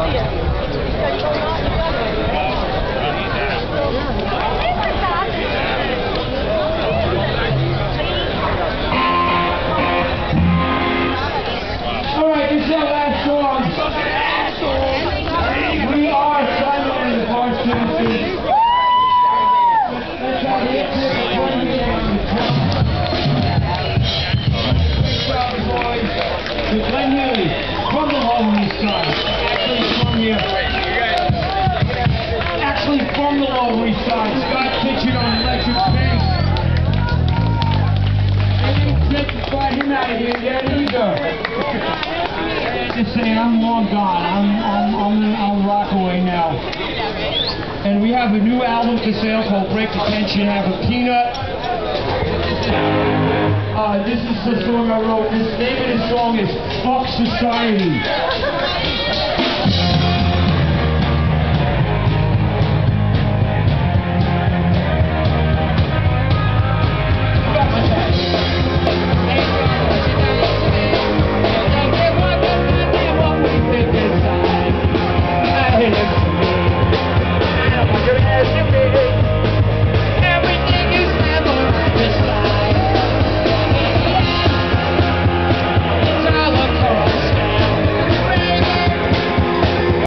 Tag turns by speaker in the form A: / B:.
A: Alright, this is our last song. We are Simon and the Barnes Tennessee. Let's have it. With Glenn Healy from the Lower East Side. Actually from the Lower East Side. Scott Kitchen on electric bass. They didn't gentrify him out of here yet either. Just saying, I'm long gone. I'm Rockaway now. And we have a new album for sale called Break the Tension. I have a Peanut. This is the song I wrote. The name of the song is Fuck Society.